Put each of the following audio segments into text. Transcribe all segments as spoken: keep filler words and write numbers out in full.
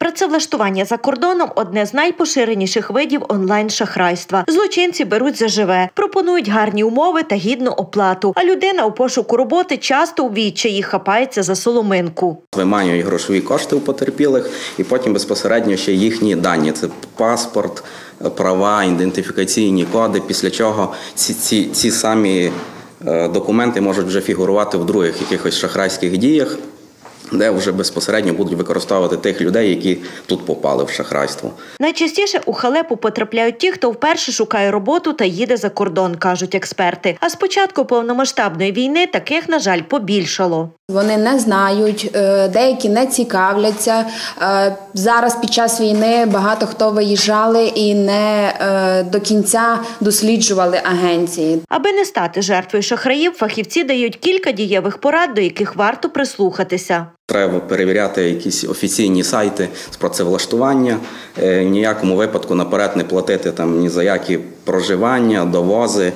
Працевлаштування за кордоном – одне з найпоширеніших видів онлайн-шахрайства. Злочинці беруть заживе, пропонують гарні умови та гідну оплату, а людина у пошуку роботи часто у відчаї хапається за соломинку. Виманюють грошові кошти у потерпілих і потім безпосередньо ще їхні дані – це паспорт, права, ідентифікаційні коди, після чого ці, ці, ці самі документи можуть вже фігурувати в других якихось шахрайських діях, де вже безпосередньо будуть використовувати тих людей, які тут попали в шахрайство. Найчастіше у халепу потрапляють ті, хто вперше шукає роботу та їде за кордон, кажуть експерти. А з початку повномасштабної війни таких, на жаль, побільшало. Вони не знають, деякі не цікавляться. Зараз під час війни багато хто виїжджали і не до кінця досліджували агенції. Аби не стати жертвою шахраїв, фахівці дають кілька дієвих порад, до яких варто прислухатися. Треба перевіряти якісь офіційні сайти з працевлаштування, в ніякому випадку наперед не платити там ні за які проживання, довози,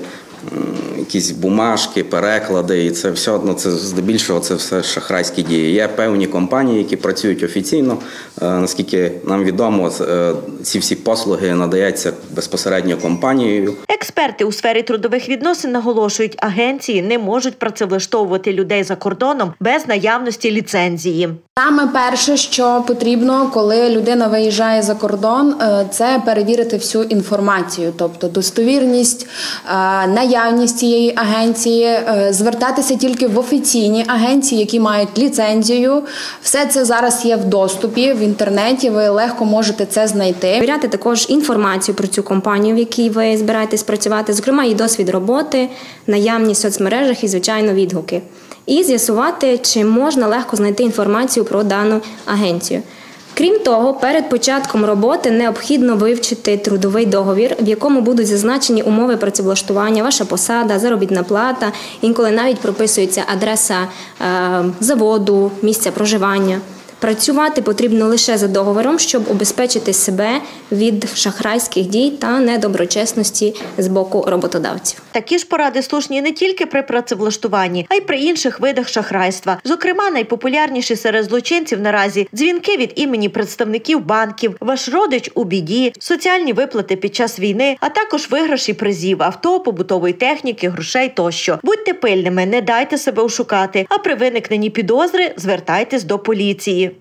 якісь бумажки, переклади, і це все, ну, це здебільшого це все шахрайські дії. Є певні компанії, які працюють офіційно, наскільки нам відомо, ці всі послуги надаються безпосередньо компанією. Експерти у сфері трудових відносин наголошують, агенції не можуть працевлаштовувати людей за кордоном без наявності ліцензії. Саме перше, що потрібно, коли людина виїжджає за кордон, це перевірити всю інформацію, тобто достовірність, наявність цієї агенції, звертатися тільки в офіційні агенції, які мають ліцензію. Все це зараз є в доступі в інтернеті, ви легко можете це знайти. Перевіряти також інформацію про цю компанію, в якій ви збираєтесь працювати, зокрема її досвід роботи, наявність в соцмережах і, звичайно, відгуки. І з'ясувати, чи можна легко знайти інформацію про дану агенцію. Крім того, перед початком роботи необхідно вивчити трудовий договір, в якому будуть зазначені умови працевлаштування, ваша посада, заробітна плата, інколи навіть прописується адреса е, заводу, місця проживання. Працювати потрібно лише за договором, щоб убезпечити себе від шахрайських дій та недоброчесності з боку роботодавців. Такі ж поради слушні не тільки при працевлаштуванні, а й при інших видах шахрайства. Зокрема, найпопулярніші серед злочинців наразі – дзвінки від імені представників банків, ваш родич у біді, соціальні виплати під час війни, а також виграші призів, авто, побутової техніки, грошей тощо. Будьте пильними, не дайте себе ошукати, а при виникненні підозри звертайтесь до поліції.